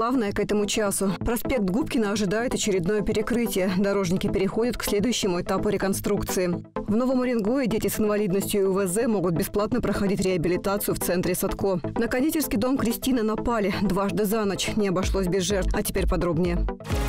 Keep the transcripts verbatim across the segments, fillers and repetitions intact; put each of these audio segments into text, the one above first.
Главное к этому часу. Проспект Губкина ожидает очередное перекрытие. Дорожники переходят к следующему этапу реконструкции. В Новом Уренгое дети с инвалидностью и УВЗ могут бесплатно проходить реабилитацию в центре Садко. На кондитерский дом Кристины напали дважды за ночь. Не обошлось без жертв. А теперь подробнее.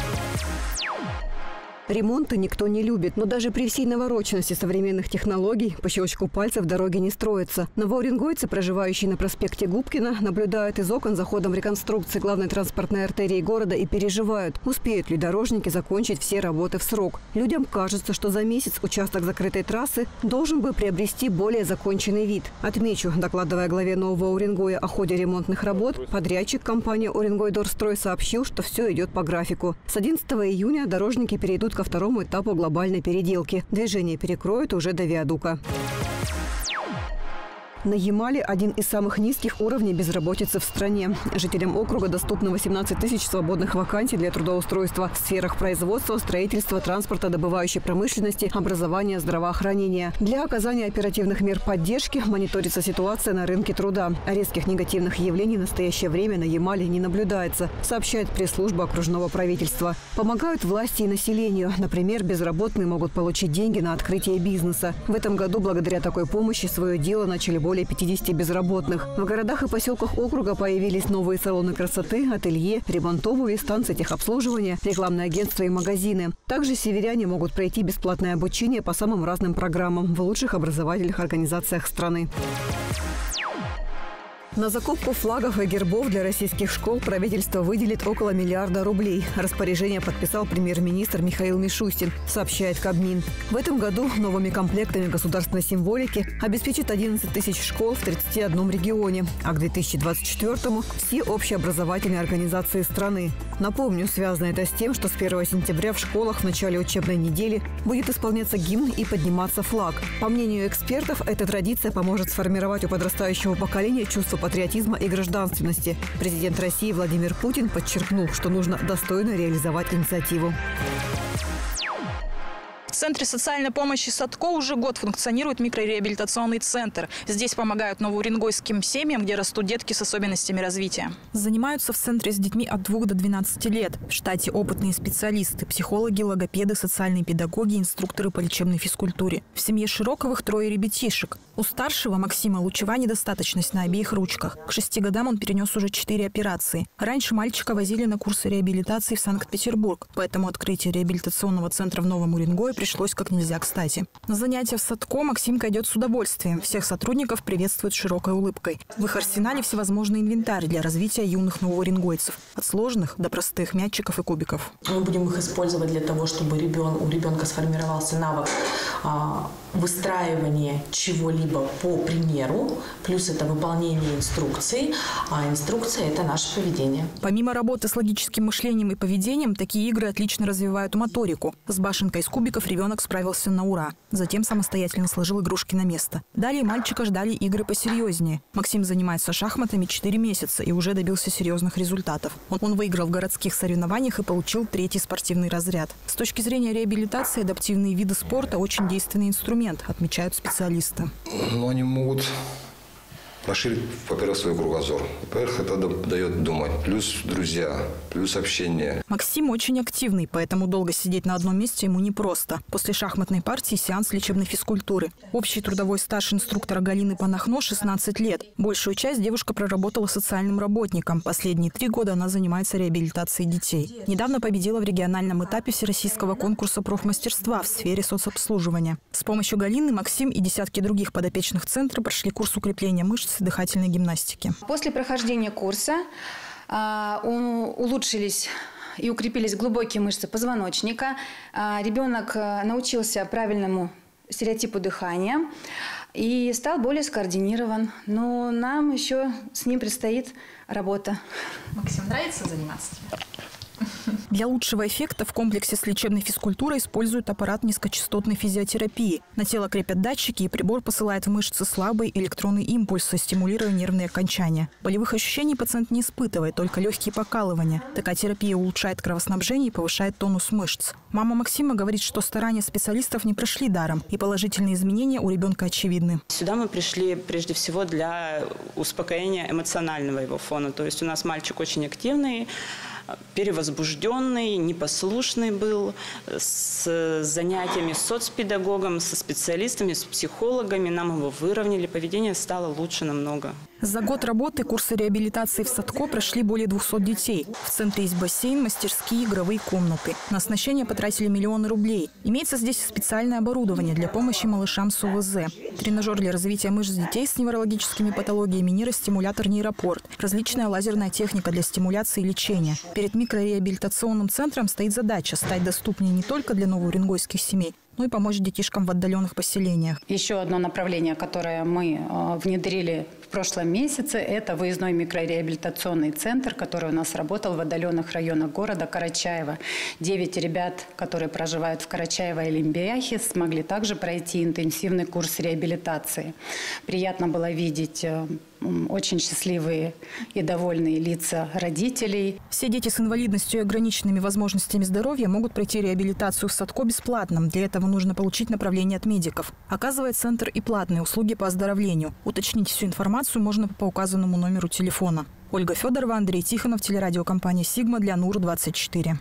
Ремонты никто не любит, но даже при всей навороченности современных технологий по щелчку пальцев дороги не строятся. Новоуренгойцы, проживающие на проспекте Губкина, наблюдают из окон за ходом реконструкции главной транспортной артерии города и переживают, успеют ли дорожники закончить все работы в срок. Людям кажется, что за месяц участок закрытой трассы должен бы приобрести более законченный вид. Отмечу, докладывая главе Нового Уренгоя о ходе ремонтных работ, подрядчик компании «Уренгойдорстрой» сообщил, что все идет по графику. С одиннадцатого июня дорожники перейдут ко второму этапу глобальной переделки. Движение перекроют уже до виадука. На Ямале один из самых низких уровней безработицы в стране. Жителям округа доступно восемнадцать тысяч свободных вакансий для трудоустройства в сферах производства, строительства, транспорта, добывающей промышленности, образования, здравоохранения. Для оказания оперативных мер поддержки мониторится ситуация на рынке труда. А резких негативных явлений в настоящее время на Ямале не наблюдается, сообщает пресс-служба окружного правительства. Помогают власти и населению. Например, безработные могут получить деньги на открытие бизнеса. В этом году благодаря такой помощи свое дело начали более пятидесяти безработных. В городах и поселках округа появились новые салоны красоты, ателье, ремонт обуви, станции техобслуживания, рекламные агентства и магазины. Также северяне могут пройти бесплатное обучение по самым разным программам в лучших образовательных организациях страны. На закупку флагов и гербов для российских школ правительство выделит около миллиарда рублей. Распоряжение подписал премьер-министр Михаил Мишустин, сообщает Кабмин. В этом году новыми комплектами государственной символики обеспечат одиннадцать тысяч школ в тридцати одном регионе, а к две тысячи двадцать четвёртому – все общеобразовательные организации страны. Напомню, связано это с тем, что с первого сентября в школах в начале учебной недели будет исполняться гимн и подниматься флаг. По мнению экспертов, эта традиция поможет сформировать у подрастающего поколения чувство патриотизма и гражданственности. Президент России Владимир Путин подчеркнул, что нужно достойно реализовать инициативу. В Центре социальной помощи Садко уже год функционирует микрореабилитационный центр. Здесь помогают новоуренгойским семьям, где растут детки с особенностями развития. Занимаются в центре с детьми от двух до двенадцати лет. В штате опытные специалисты, психологи, логопеды, социальные педагоги, инструкторы по лечебной физкультуре. В семье Широковых трое ребятишек. У старшего, Максима, лучевая недостаточность на обеих ручках. К шести годам он перенес уже четыре операции. Раньше мальчика возили на курсы реабилитации в Санкт-Петербург, поэтому открытие реабилитационного центра в Новом Уренгое пришлось как нельзя кстати. На занятия в Садко Максимка идет с удовольствием. Всех сотрудников приветствует широкой улыбкой. В их арсенале всевозможный инвентарь для развития юных новоуренгойцев. От сложных до простых мячиков и кубиков. Мы будем их использовать для того, чтобы ребен, у ребенка сформировался навык а, выстраивания чего-либо по примеру. Плюс это выполнение инструкций. А инструкция – это наше поведение. Помимо работы с логическим мышлением и поведением, такие игры отлично развивают моторику. С башенкой из кубиков ребенок справился на ура. Затем самостоятельно сложил игрушки на место. Далее мальчика ждали игры посерьезнее. Максим занимается шахматами четыре месяца и уже добился серьезных результатов. Он, он выиграл в городских соревнованиях и получил третий спортивный разряд. С точки зрения реабилитации адаптивные виды спорта – очень действенный инструмент, отмечают специалисты. Но они могут расширить, во-первых, свой кругозор. Во-первых, это дает думать. Плюс друзья, плюс общение. Максим очень активный, поэтому долго сидеть на одном месте ему непросто. После шахматной партии сеанс лечебной физкультуры. Общий трудовой стаж инструктора Галины Панахно – шестнадцать лет. Большую часть девушка проработала социальным работником. Последние три года она занимается реабилитацией детей. Недавно победила в региональном этапе всероссийского конкурса профмастерства в сфере соцобслуживания. С помощью Галины Максим и десятки других подопечных центра прошли курс укрепления мышц дыхательной гимнастики. После прохождения курса э, улучшились и укрепились глубокие мышцы позвоночника. Э, ребенок научился правильному стереотипу дыхания и стал более скоординирован. Но нам еще с ним предстоит работа. Максим, нравится заниматься? Для лучшего эффекта в комплексе с лечебной физкультурой используют аппарат низкочастотной физиотерапии. На тело крепят датчики, и прибор посылает в мышцы слабые электронные импульсы, стимулируя нервные окончания. Болевых ощущений пациент не испытывает, только легкие покалывания. Такая терапия улучшает кровоснабжение и повышает тонус мышц. Мама Максима говорит, что старания специалистов не прошли даром, и положительные изменения у ребенка очевидны. Сюда мы пришли прежде всего для успокоения эмоционального его фона. То есть у нас мальчик очень активный, перевозбужденный, непослушный был, с занятиями с соцпедагогом, со специалистами, с психологами. Нам его выровняли, поведение стало лучше намного. За год работы курсы реабилитации в Садко прошли более двухсот детей. В центре есть бассейн, мастерские, игровые комнаты. На оснащение потратили миллионы рублей. Имеется здесь специальное оборудование для помощи малышам с ОВЗ. Тренажер для развития мышц детей с неврологическими патологиями, нейростимулятор «Нейропорт», различная лазерная техника для стимуляции и лечения. Перед микрореабилитационным центром стоит задача стать доступнее не только для новоуренгойских семей, но и помочь детишкам в отдаленных поселениях. Еще одно направление, которое мы внедрили в прошлом месяце, это выездной микрореабилитационный центр, который у нас работал в отдаленных районах города Карачаево. Девять ребят, которые проживают в Карачаево и Лимбяхе, смогли также пройти интенсивный курс реабилитации. Приятно было видеть очень счастливые и довольные лица родителей. Все дети с инвалидностью и ограниченными возможностями здоровья могут пройти реабилитацию в Садко бесплатно. Для этого нужно получить направление от медиков. Оказывает центр и платные услуги по оздоровлению. Уточнить всю информацию можно по указанному номеру телефона. Ольга Федорова, Андрей Тихонов, телерадиокомпания «Сигма» для Нур двадцать четыре.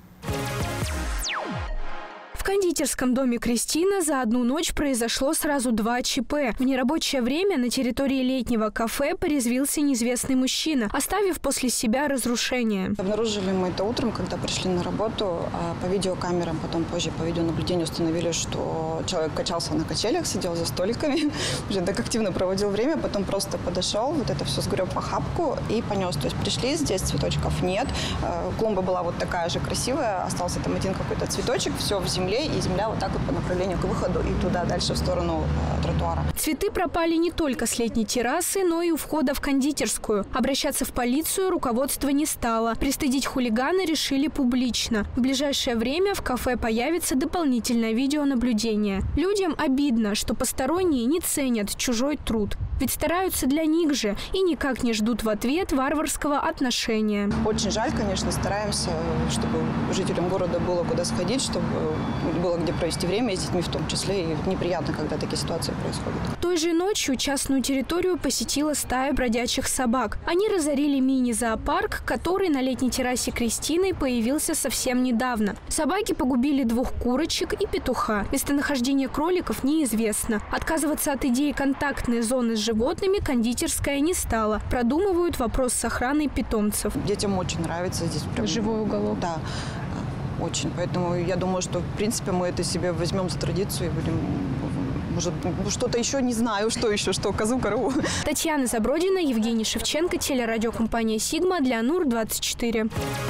В кондитерском доме «Кристина» за одну ночь произошло сразу два ЧП. В нерабочее время на территории летнего кафе порезвился неизвестный мужчина, оставив после себя разрушение. Обнаружили мы это утром, когда пришли на работу. По видеокамерам, потом позже по видеонаблюдению установили, что человек качался на качелях, сидел за столиками, уже так активно проводил время, потом просто подошел, вот это все сгреб в охапку и понес. То есть пришли, здесь цветочков нет, клумба была вот такая же красивая, остался там один какой-то цветочек, все в земле. И земля вот так вот по направлению к выходу и туда дальше в сторону э, тротуара. Цветы пропали не только с летней террасы, но и у входа в кондитерскую. Обращаться в полицию руководство не стало. Пристыдить хулигана решили публично. В ближайшее время в кафе появится дополнительное видеонаблюдение. Людям обидно, что посторонние не ценят чужой труд. Ведь стараются для них же и никак не ждут в ответ варварского отношения. Очень жаль, конечно, стараемся, чтобы жителям города было куда сходить, чтобы было где провести время, с детьми в том числе. И неприятно, когда такие ситуации происходят. Той же ночью частную территорию посетила стая бродячих собак. Они разорили мини-зоопарк, который на летней террасе Кристины появился совсем недавно. Собаки погубили двух курочек и петуха. Местонахождение кроликов неизвестно. Отказываться от идеи контактной зоны с животными кондитерская не стала. Продумывают вопрос с охраной питомцев. Детям очень нравится здесь. Прям... Живой уголок. Да. Очень. Поэтому я думаю, что, в принципе, мы это себе возьмем за традицию и будем, может, что-то еще, не знаю, что еще, что, козу, корову. Татьяна Забродина, Евгений Шевченко, телерадиокомпания «Сигма» для Нур двадцать четыре.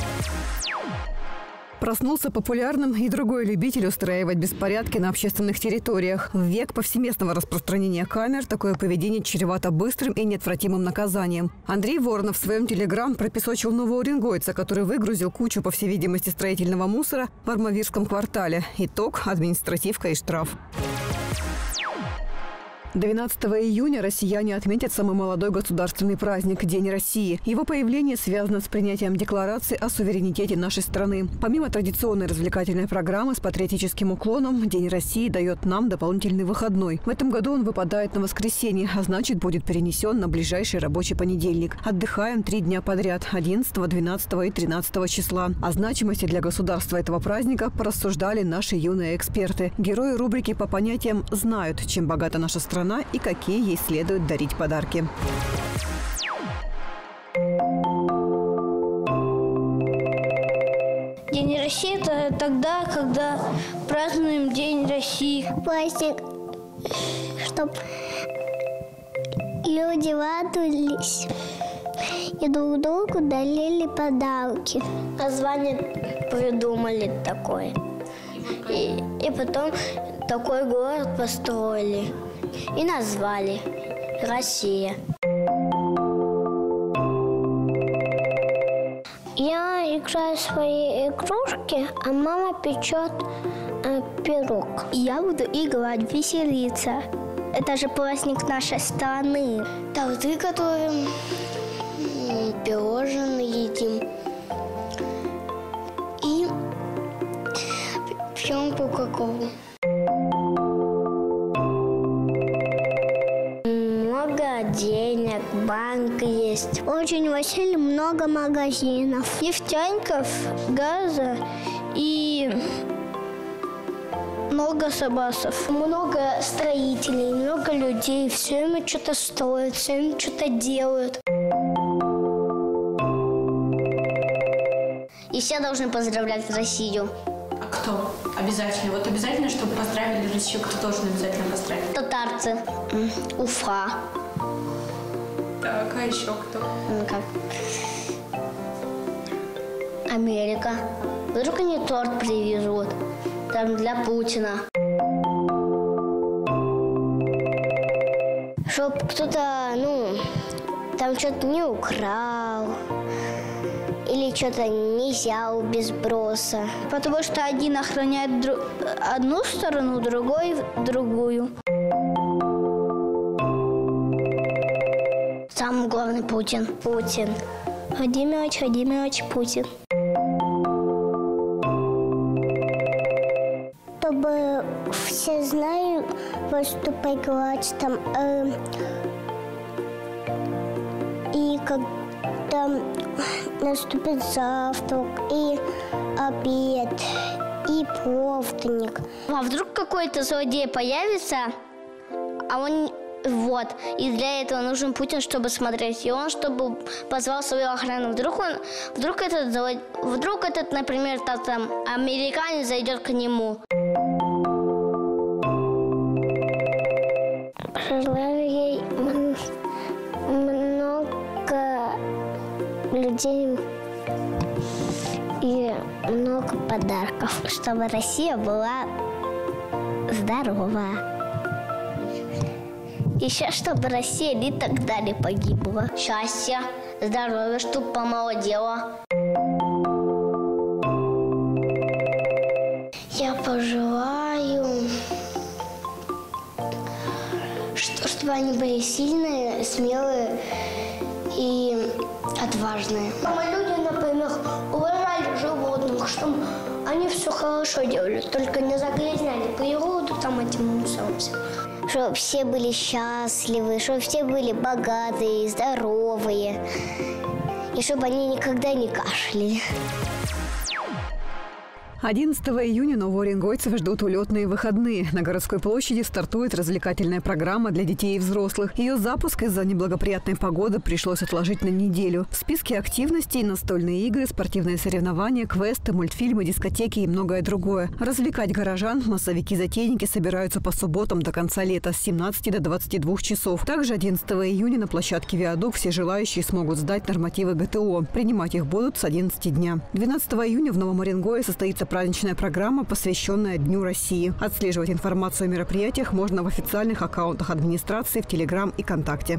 Проснулся популярным и другой любитель устраивать беспорядки на общественных территориях. В век повсеместного распространения камер такое поведение чревато быстрым и неотвратимым наказанием. Андрей Воронов в своем телеграм пропесочил новоуренгойца, который выгрузил кучу, по всей видимости, строительного мусора в Армавирском квартале. Итог – административка и штраф. двенадцатого июня россияне отметят самый молодой государственный праздник – День России. Его появление связано с принятием декларации о суверенитете нашей страны. Помимо традиционной развлекательной программы с патриотическим уклоном, День России дает нам дополнительный выходной. В этом году он выпадает на воскресенье, а значит будет перенесен на ближайший рабочий понедельник. Отдыхаем три дня подряд – одиннадцатого, двенадцатого и тринадцатого числа. О значимости для государства этого праздника порассуждали наши юные эксперты. Герои рубрики по понятиям знают, чем богата наша страна и какие ей следует дарить подарки. День России – это тогда, когда празднуем День России. Праздник, чтобы люди радовались и друг другу дарили подарки. Название придумали такое. И, и потом такой город построили. И назвали Россия. Я играю в свои игрушки, а мама печет э, пирог. Я буду играть, веселиться. Это же праздник нашей страны. Торты готовим, пирожные едим. И пьем кока-колу. Денег, банк есть. есть. Очень в Василии много магазинов. Нефтяников, газа и много сабасов. Много строителей, много людей. Все им что-то строят, все им что-то делают. И все должны поздравлять Россию. А кто? Обязательно. Вот обязательно, чтобы поздравили Россию, кто должен обязательно поздравить? Татарцы. Уфа. Так, а еще кто? Ну, как? Америка. Вдруг они торт привезут. Там для Путина. Чтоб кто-то, ну, там что-то не украл. Или что-то не взял без сброса. Потому что один охраняет дру... одну сторону, другой другую. Самый главный Путин. Путин. Владимирович, Владимирович Путин. Чтобы все знали, во что поиграть там. Э, и когда наступит завтрак, и обед, и полдник. А вдруг какой-то злодей появится, а он... Вот. И для этого нужен Путин, чтобы смотреть. И он, чтобы позвал свою охрану. Вдруг он, вдруг этот, вдруг этот, например, там, американец зайдет к нему. Желаю ей много людей и много подарков, чтобы Россия была здоровая. Еще, чтобы Россия не тогда не погибла. Счастья, здоровья, чтобы помолодела. Я пожелаю, что, чтобы они были сильные, смелые и отважные. Мы люди, например, уважали животных, чтобы они все хорошо делали, только не загрязняли природу там этим мусором. Чтобы все были счастливы, чтобы все были богатые, здоровые. И чтобы они никогда не кашляли. одиннадцатого июня новоуренгойцев ждут улетные выходные. На городской площади стартует развлекательная программа для детей и взрослых. Ее запуск из-за неблагоприятной погоды пришлось отложить на неделю. В списке активностей – настольные игры, спортивные соревнования, квесты, мультфильмы, дискотеки и многое другое. Развлекать горожан массовики-затейники собираются по субботам до конца лета с семнадцати до двадцати двух часов. Также одиннадцатого июня на площадке «Виадук» все желающие смогут сдать нормативы ГТО. Принимать их будут с одиннадцати дня. двенадцатого июня в Новом Уренгое состоится праздничная программа, посвященная Дню России. Отслеживать информацию о мероприятиях можно в официальных аккаунтах администрации в Телеграм и ВКонтакте.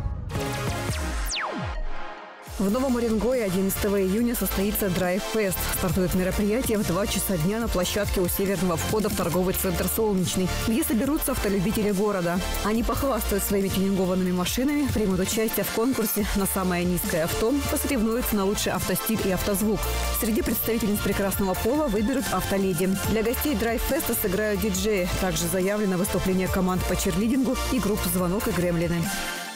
В Новом Уренгое одиннадцатого июня состоится Драйв-фест. Стартует мероприятие в два часа дня на площадке у северного входа в торговый центр «Солнечный», где соберутся автолюбители города. Они похвастают своими тюнингованными машинами, примут участие в конкурсе на самое низкое авто, посоревнуются на лучший автостиль и автозвук. Среди представительниц прекрасного пола выберут автоледи. Для гостей Драйв-феста сыграют диджеи. Также заявлено выступление команд по черлидингу и групп «Звонок» и «Гремлины».